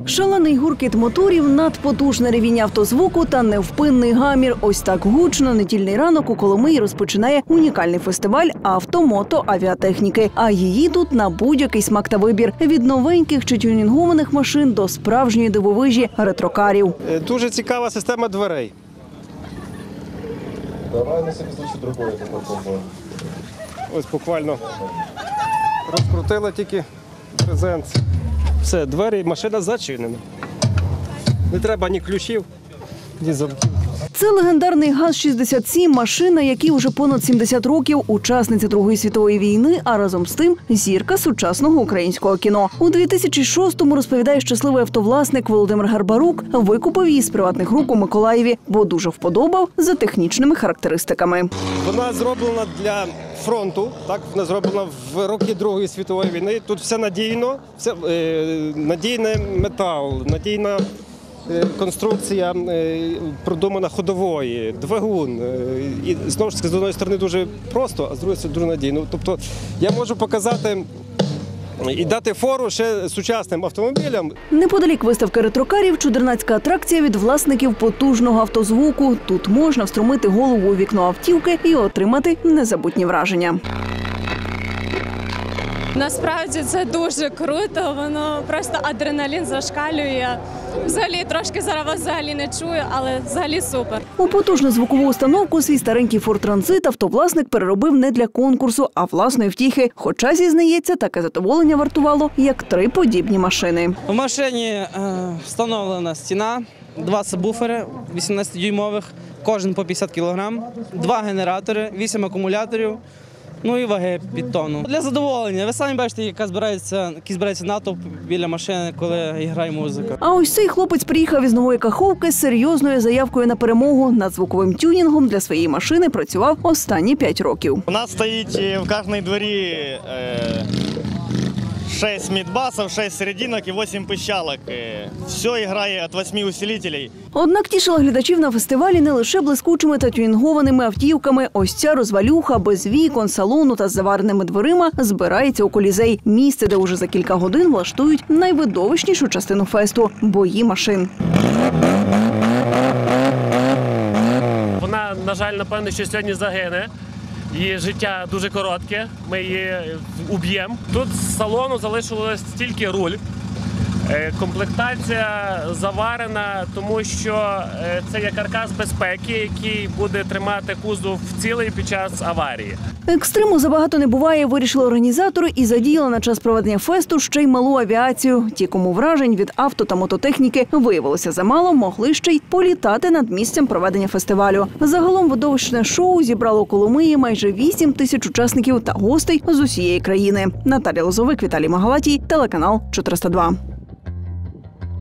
Шалений гуркіт моторів, надпотужне ревіння автозвуку та невпинний гамір. Ось так гучно недільний ранок у Коломиї розпочинає унікальний фестиваль авто-мотоавіатехніки. А її тут на будь-який смак та вибір. Від новеньких чи тюнінгованих машин до справжньої дивовижі ретрокарів. Дуже цікава система дверей. Давай на всякий случай другое попробуем. Ось буквально розкрутила тільки презент. Все, двері, машина зачинена. Не треба ні ключів, ні замків. Це легендарний ГАЗ-67, машина, якій уже понад 70 років, учасниця Другої світової війни, а разом з тим зірка сучасного українського кіно. У 2006-му, розповідає щасливий автовласник Володимир Гарбарук, викупив її з приватних рук у Миколаєві, бо дуже вподобав за технічними характеристиками. Вона зроблена для фронту, так, вона зроблена в роки Другої світової війни. Тут все надійно, все, надійний метал, надійна конструкція продумана ходової, двигун. І знову ж таки, з однієї сторони дуже просто, а з другої сторони дуже надійно. Тобто я можу показати і дати фору ще сучасним автомобілям. Неподалік виставки ретрокарів – чудернацька атракція від власників потужного автозвуку. Тут можна встромити голову у вікно автівки і отримати незабутні враження. Насправді це дуже круто, воно просто адреналін зашкалює. Взагалі трошки зараз вас взагалі не чую, але взагалі супер. У потужну звукову установку свій старенький Ford Transit автовласник переробив не для конкурсу, а власної втіхи. Хоча, зізнається, таке задоволення вартувало, як 3 подібні машини. В машині встановлена стіна, 2 сабвуфери 18-дюймових, кожен по 50 кг, 2 генератори, 8 акумуляторів. Ну і ваги під тонну. Для задоволення. Ви самі бачите, який збирається натовп біля машини, коли грає музика. А ось цей хлопець приїхав із Нової Каховки з серйозною заявкою на перемогу. Над звуковим тюнінгом для своєї машини працював останні 5 років. У нас стоїть в кожній дворі 6 мідбасів, 6 серединок і 8 пищалок. Все грає від 8 усилителей. Однак тішила глядачів на фестивалі не лише блискучими та тюнінгованими автівками. Ось ця розвалюха без вікон, салону та з завареними дверима збирається у Колізей. Місце, де уже за кілька годин влаштують найвидовищнішу частину фесту – бої машин. Вона, на жаль, напевно, що сьогодні загине. Її життя дуже коротке, ми її уб'ємо. Тут з салону залишилось тільки руль. Комплектація заварена, тому що це є каркас безпеки, який буде тримати кузов цілий під час аварії. Екстриму забагато не буває, вирішили організатори і задіяли на час проведення фесту ще й малу авіацію. Ті, кому вражень від авто та мототехніки виявилося замало, могли ще й політати над місцем проведення фестивалю. Загалом видовищне шоу зібрало у Коломиї майже 8 тисяч учасників та гостей з усієї країни. Наталія Лозовик, Віталій Магалатій, телеканал 402.